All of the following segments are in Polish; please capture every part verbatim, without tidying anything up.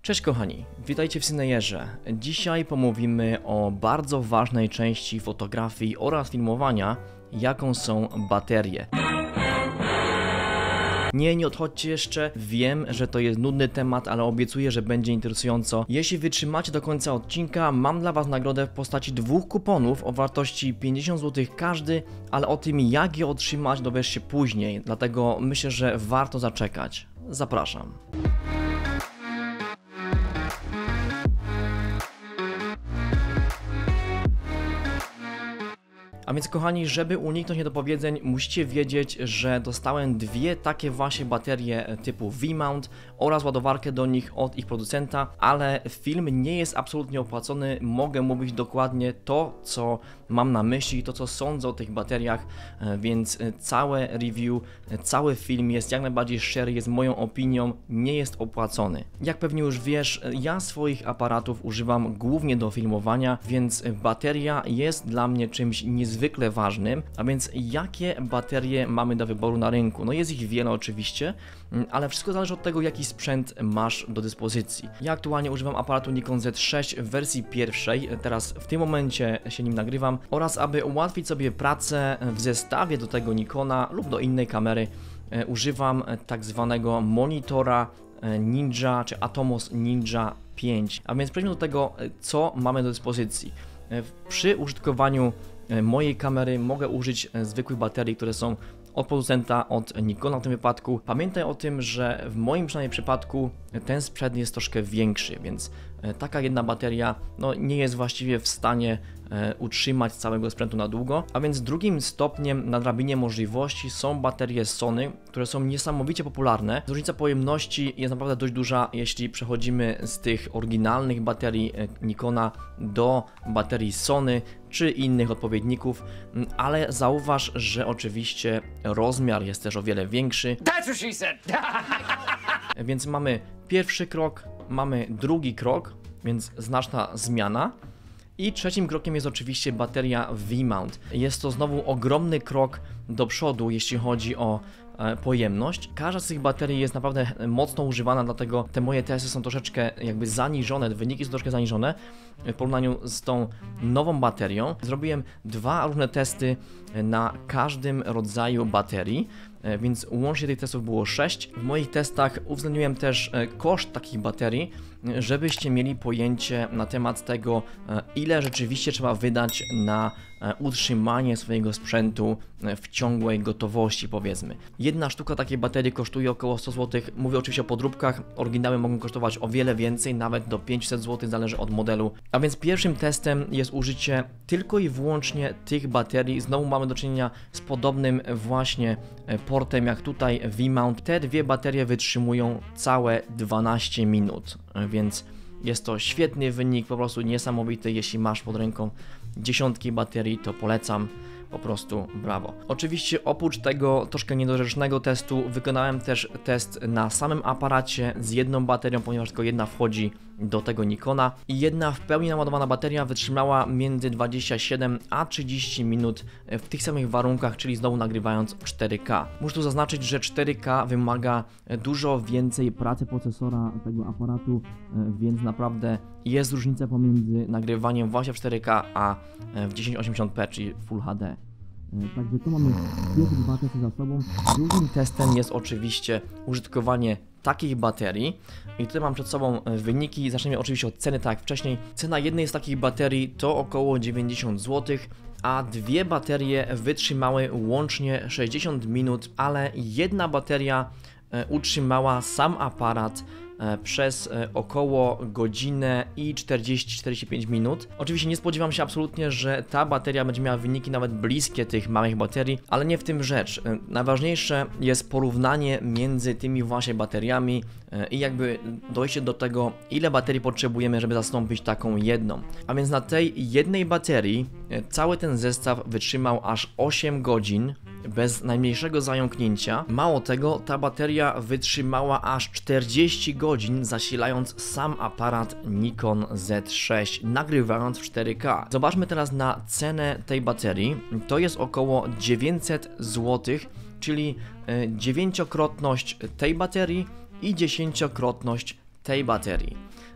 Cześć kochani, witajcie w Cinejerze. Dzisiaj pomówimy o bardzo ważnej części fotografii oraz filmowania, jaką są baterie. Nie, nie odchodźcie jeszcze, wiem, że to jest nudny temat, ale obiecuję, że będzie interesująco. Jeśli wytrzymacie do końca odcinka, mam dla Was nagrodę w postaci dwóch kuponów o wartości pięćdziesiąt złotych każdy, ale o tym, jak je otrzymać, dowiesz się później, dlatego myślę, że warto zaczekać. Zapraszam. A więc kochani, żeby uniknąć niedopowiedzeń, musicie wiedzieć, że dostałem dwie takie właśnie baterie typu V-mount oraz ładowarkę do nich od ich producenta, ale film nie jest absolutnie opłacony, mogę mówić dokładnie to, co mam na myśli, to co sądzę o tych bateriach, więc całe review, cały film jest jak najbardziej szczery, jest moją opinią, nie jest opłacony. Jak pewnie już wiesz, ja swoich aparatów używam głównie do filmowania, więc bateria jest dla mnie czymś niezwykłym, zwykle ważnym, a więc jakie baterie mamy do wyboru na rynku? No jest ich wiele oczywiście, ale wszystko zależy od tego, jaki sprzęt masz do dyspozycji. Ja aktualnie używam aparatu Nikon Z sześć w wersji pierwszej, teraz w tym momencie się nim nagrywam, oraz aby ułatwić sobie pracę w zestawie do tego Nikona lub do innej kamery używam tak zwanego monitora Ninja czy Atomos Ninja pięć. A więc przejdźmy do tego, co mamy do dyspozycji. Przy użytkowaniu mojej kamery mogę użyć zwykłych baterii, które są od producenta, od Nikona w tym wypadku. Pamiętaj o tym, że w moim przynajmniej przypadku ten sprzęt jest troszkę większy, więc taka jedna bateria no, nie jest właściwie w stanie e, utrzymać całego sprzętu na długo. A więc drugim stopniem na drabinie możliwości są baterie Sony, które są niesamowicie popularne. Różnica pojemności jest naprawdę dość duża, jeśli przechodzimy z tych oryginalnych baterii Nikona do baterii Sony czy innych odpowiedników, ale zauważ, że oczywiście rozmiar jest też o wiele większy. That's what she said. Więc mamy pierwszy krok, mamy drugi krok, więc znaczna zmiana. I trzecim krokiem jest oczywiście bateria V-mount. Jest to znowu ogromny krok do przodu, jeśli chodzi o e, pojemność. Każda z tych baterii jest naprawdę mocno używana, dlatego te moje testy są troszeczkę jakby zaniżone, wyniki są troszkę zaniżone w porównaniu z tą nową baterią. Zrobiłem dwa różne testy na każdym rodzaju baterii, więc łącznie tych testów było sześć. W moich testach uwzględniłem też koszt takich baterii, żebyście mieli pojęcie na temat tego, ile rzeczywiście trzeba wydać na utrzymanie swojego sprzętu w ciągłej gotowości, powiedzmy. Jedna sztuka takiej baterii kosztuje około sto złotych. Mówię oczywiście o podróbkach, oryginały mogą kosztować o wiele więcej, nawet do pięćset złotych, zależy od modelu. A więc pierwszym testem jest użycie tylko i wyłącznie tych baterii. Znowu mamy do czynienia z podobnym właśnie portem jak tutaj V-mount. Te dwie baterie wytrzymują całe dwanaście minut, więc jest to świetny wynik, po prostu niesamowity. Jeśli masz pod ręką dziesiątki baterii, to polecam, po prostu brawo. Oczywiście oprócz tego troszkę niedorzecznego testu wykonałem też test na samym aparacie z jedną baterią, ponieważ tylko jedna wchodzi do tego Nikona i jedna w pełni naładowana bateria wytrzymała między dwadzieścia siedem a trzydzieści minut w tych samych warunkach, czyli znowu nagrywając cztery K. Muszę tu zaznaczyć, że cztery K wymaga dużo więcej pracy procesora tego aparatu, więc naprawdę jest różnica pomiędzy nagrywaniem właśnie w cztery K a w tysiąc osiemdziesiąt p, czyli Full H D. Także tu mamy pierwsze dwa testy za sobą. Drugim testem jest oczywiście użytkowanie takich baterii i tutaj mam przed sobą wyniki. Zacznijmy oczywiście od ceny, tak jak wcześniej. Cena jednej z takich baterii to około dziewięćdziesiąt złotych, a dwie baterie wytrzymały łącznie sześćdziesiąt minut, ale jedna bateria utrzymała sam aparat przez około godzinę i czterdzieści do czterdziestu pięciu minut. Oczywiście nie spodziewam się absolutnie, że ta bateria będzie miała wyniki nawet bliskie tych małych baterii, ale nie w tym rzecz. Najważniejsze jest porównanie między tymi właśnie bateriami i jakby dojście do tego, ile baterii potrzebujemy, żeby zastąpić taką jedną. A więc na tej jednej baterii cały ten zestaw wytrzymał aż osiem godzin bez najmniejszego zająknięcia. Mało tego, ta bateria wytrzymała aż czterdzieści godzin, zasilając sam aparat Nikon Z sześć, nagrywając w cztery K. Zobaczmy teraz na cenę tej baterii. To jest około dziewięćset złotych, czyli dziewięciokrotność tej baterii i dziesięciokrotność tej baterii.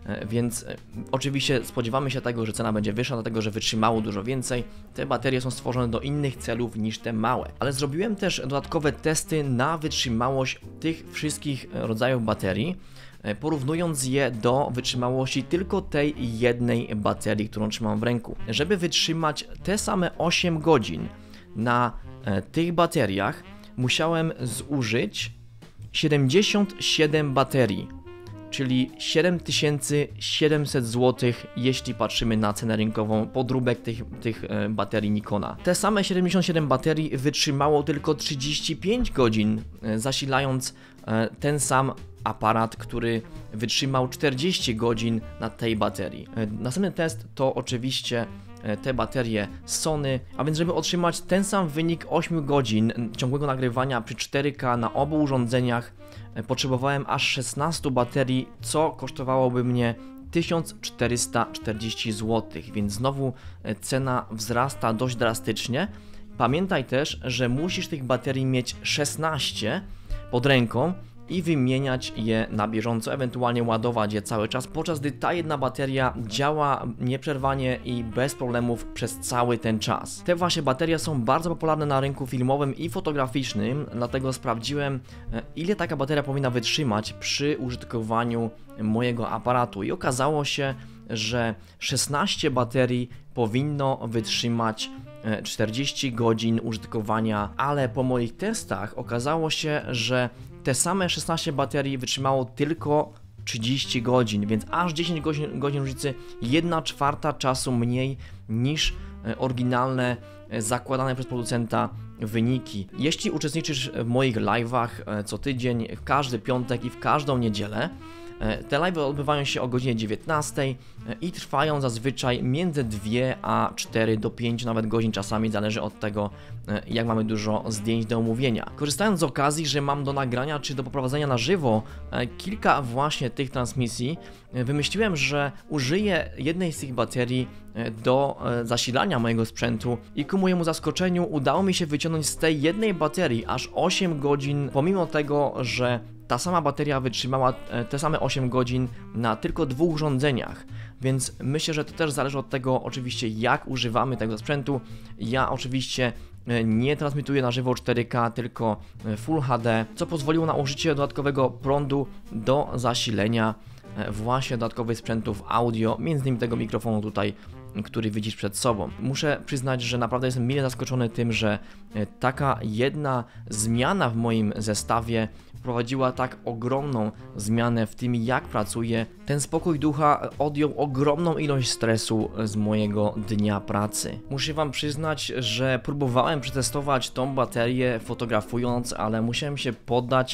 więc oczywiście spodziewamy się tego, że cena będzie wyższa, dlatego że wytrzymało dużo więcej. Te baterie są stworzone do innych celów niż te małe. Ale zrobiłem też dodatkowe testy na wytrzymałość tych wszystkich rodzajów baterii, porównując je do wytrzymałości tylko tej jednej baterii, którą trzymam w ręku. Żeby wytrzymać te same osiem godzin na tych bateriach, musiałem zużyć siedemdziesiąt siedem baterii, czyli siedem tysięcy siedemset złotych, jeśli patrzymy na cenę rynkową podróbek tych, tych baterii Nikona. Te same siedemdziesiąt siedem baterii wytrzymało tylko trzydzieści pięć godzin, zasilając ten sam aparat, który wytrzymał czterdzieści godzin na tej baterii. Następny test to oczywiście te baterie Sony, a więc żeby otrzymać ten sam wynik osiem godzin ciągłego nagrywania przy cztery K na obu urządzeniach, potrzebowałem aż szesnaście baterii, co kosztowałoby mnie tysiąc czterysta czterdzieści złotych, więc znowu cena wzrasta dość drastycznie. Pamiętaj też, że musisz tych baterii mieć szesnaście pod ręką i wymieniać je na bieżąco, ewentualnie ładować je cały czas, podczas gdy ta jedna bateria działa nieprzerwanie i bez problemów przez cały ten czas. Te właśnie baterie są bardzo popularne na rynku filmowym i fotograficznym, dlatego sprawdziłem, ile taka bateria powinna wytrzymać przy użytkowaniu mojego aparatu i okazało się, że szesnaście baterii powinno wytrzymać czterdzieści godzin użytkowania, ale po moich testach okazało się, że te same szesnaście baterii wytrzymało tylko trzydzieści godzin, więc aż dziesięć godzin, godzin różnicy, jedna czwarta czasu mniej niż oryginalne, zakładane przez producenta wyniki. Jeśli uczestniczysz w moich live'ach co tydzień, w każdy piątek i w każdą niedzielę, te live'y odbywają się o godzinie dziewiętnastej i trwają zazwyczaj między dwie a cztery do pięciu nawet godzin, czasami zależy od tego, jak mamy dużo zdjęć do omówienia. Korzystając z okazji, że mam do nagrania czy do poprowadzenia na żywo kilka właśnie tych transmisji, wymyśliłem, że użyję jednej z tych baterii do zasilania mojego sprzętu i ku mojemu zaskoczeniu udało mi się wyciągnąć z tej jednej baterii aż osiem godzin, pomimo tego, że ta sama bateria wytrzymała te same osiem godzin na tylko dwóch urządzeniach, więc myślę, że to też zależy od tego oczywiście, jak używamy tego sprzętu. Ja oczywiście nie transmituję na żywo cztery K, tylko Full H D, co pozwoliło na użycie dodatkowego prądu do zasilenia właśnie dodatkowych sprzętów audio, między innymi tego mikrofonu tutaj, który widzisz przed sobą. Muszę przyznać, że naprawdę jestem mile zaskoczony tym, że taka jedna zmiana w moim zestawie wprowadziła tak ogromną zmianę w tym, jak pracuję. Ten spokój ducha odjął ogromną ilość stresu z mojego dnia pracy. Muszę Wam przyznać, że próbowałem przetestować tą baterię fotografując, ale musiałem się poddać.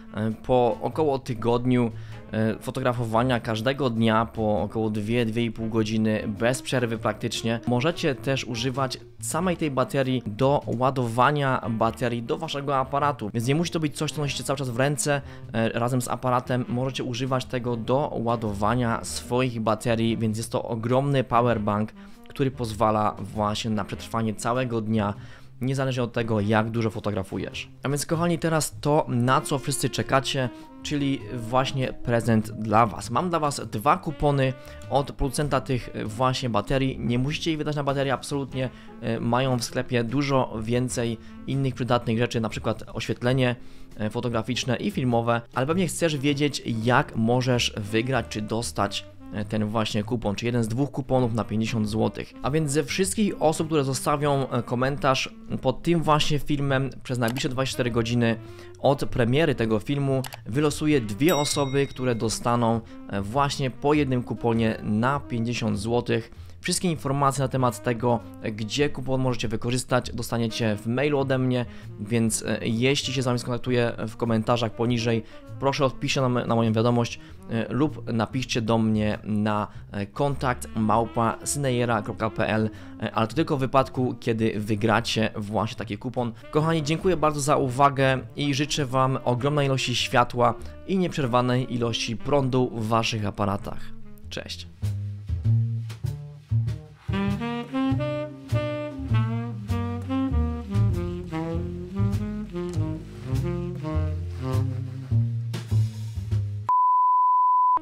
Po około tygodniu fotografowania każdego dnia po około dwie do dwóch i pół godziny bez przerwy praktycznie, możecie też używać samej tej baterii do ładowania baterii do waszego aparatu, więc nie musi to być coś, co nosicie cały czas w ręce razem z aparatem, możecie używać tego do ładowania swoich baterii, więc jest to ogromny powerbank, który pozwala właśnie na przetrwanie całego dnia, niezależnie od tego, jak dużo fotografujesz. A więc kochani, teraz to, na co wszyscy czekacie, czyli właśnie prezent dla Was. Mam dla Was dwa kupony od producenta tych właśnie baterii. Nie musicie ich wydać na baterię, absolutnie. Mają w sklepie dużo więcej innych przydatnych rzeczy, na przykład oświetlenie fotograficzne i filmowe, ale pewnie chcesz wiedzieć, jak możesz wygrać czy dostać ten właśnie kupon, czy jeden z dwóch kuponów na pięćdziesiąt złotych. A więc ze wszystkich osób, które zostawią komentarz pod tym właśnie filmem przez najbliższe dwadzieścia cztery godziny od premiery tego filmu, wylosuję dwie osoby, które dostaną właśnie po jednym kuponie na pięćdziesiąt złotych. Wszystkie informacje na temat tego, gdzie kupon możecie wykorzystać, dostaniecie w mailu ode mnie, więc jeśli się z Wami skontaktuję w komentarzach poniżej, proszę odpiszcie na, na moją wiadomość lub napiszcie do mnie na kontakt małpa synejera kropka p l, ale to tylko w wypadku, kiedy wygracie właśnie taki kupon. Kochani, dziękuję bardzo za uwagę i życzę Wam ogromnej ilości światła i nieprzerwanej ilości prądu w Waszych aparatach. Cześć!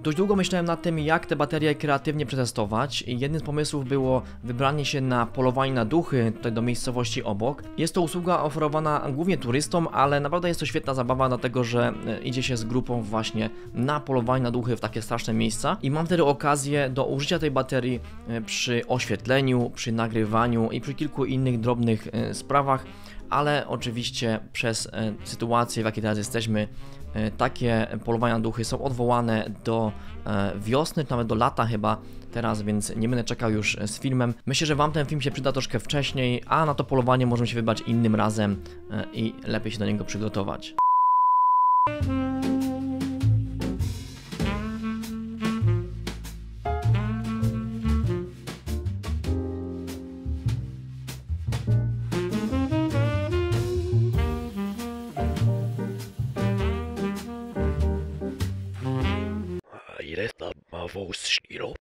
Dość długo myślałem nad tym, jak te baterie kreatywnie przetestować i jednym z pomysłów było wybranie się na polowanie na duchy, tutaj do miejscowości obok. Jest to usługa oferowana głównie turystom, ale naprawdę jest to świetna zabawa, dlatego że idzie się z grupą właśnie na polowanie na duchy w takie straszne miejsca i mam wtedy okazję do użycia tej baterii przy oświetleniu, przy nagrywaniu i przy kilku innych drobnych sprawach, ale oczywiście przez sytuację, w jakiej teraz jesteśmy, takie polowania na duchy są odwołane do wiosny, czy nawet do lata chyba teraz, więc nie będę czekał już z filmem. Myślę, że Wam ten film się przyda troszkę wcześniej, a na to polowanie możemy się wybrać innym razem i lepiej się do niego przygotować. Ile tam ma wąs